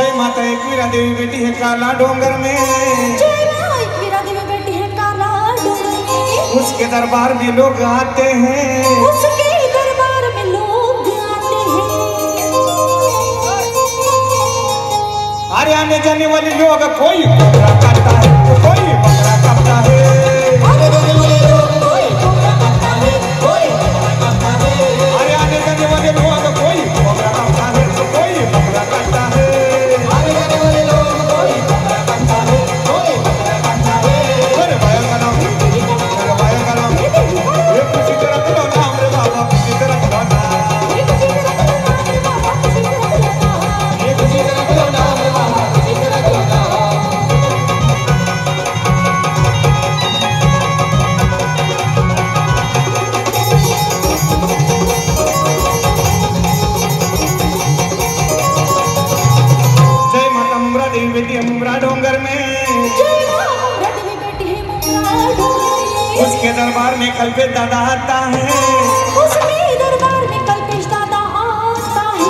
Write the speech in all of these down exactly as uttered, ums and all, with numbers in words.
जय माता एकवीरा देवी बेटी है काला डोंगर में। जय माता एकवीरा देवी बेटी है काला डोंगर में। उसके दरबार में लोग आते हैं। उसके दरबार में लोग आते हैं। अरे आने जाने वाले लोग कोई बकरा काटता है तो कोई बकरा काटता है। आने जाने वाले लोग कोई बकरा काटता है, कोई बकरा काटता है। अरे आने जाने वाले लोग कोई बकरा काटता है तो कोई बकरा काटता है। आने जाने वाले लोग कोई बकरा काटता है, कोई बकरा काटता है। अरे भाई का नाम, अरे भाई का नाम, ये खुशी तेरा करो नाम रे बाबा, खुशी तेरा करो नाम। ये खुशी तेरा करो नाम रे बाबा, खुशी तेरा करो नाम। ये खुशी तेरा करो नाम रे बाबा, खुशी तेरा करो नाम। जय माता मुमरा देवी बेटी है मुमरा डोंगर में। जय माता मुमरा देवी बेटी है मुमरा डोंगर में। उसके दरबार में कल्पे दादा आता है। उसके दरबार में कल्पेश दादा आता है।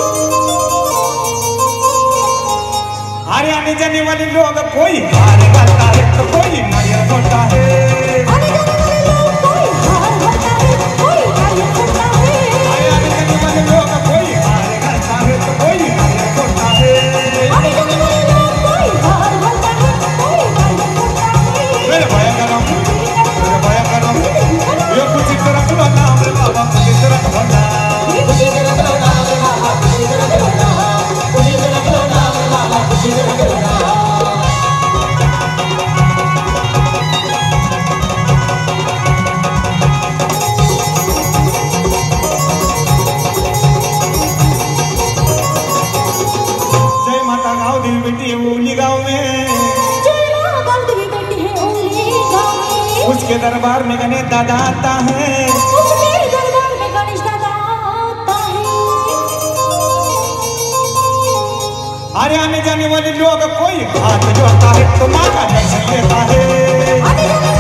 अरे आने जाने वाले लोग कोई हार करता है तो कोई नारियल फोड़ता है। आने जाने वाले लोग कोई हार भरता है, कोई नारियल फोड़ता है। अरे आने जाने वाले लोग कोई हार करता है तो कोई नारियल फोड़ता है। आने जाने वाले लोग कोई हार भरता है, कोई नारियल फोड़ता है। मेरे भाई का नाम, मेरे भाई का नाम, ये खुशी तेरा करो नाम रे बाबा, खुशी तेरा करो नाम। ये खुशी तेरा करो नाम रे बाबा, खुशी तेरा करो नाम। खुशी तेरा करो नाम रे बाबा, खुशी तेरा करो नाम। जय माता गाँव देवी बेटी है उली गाँव में। जय माता गाँव देवी बेटी है उली गाँव में। उसके दरबार में गणेश दादा आता है। उसके दरबार में गणेश दादा आता है। अरे आने जाने वाले लोग कोई हाथ जोड़ता है तो माँ का दर्शन लेता है। आने जाने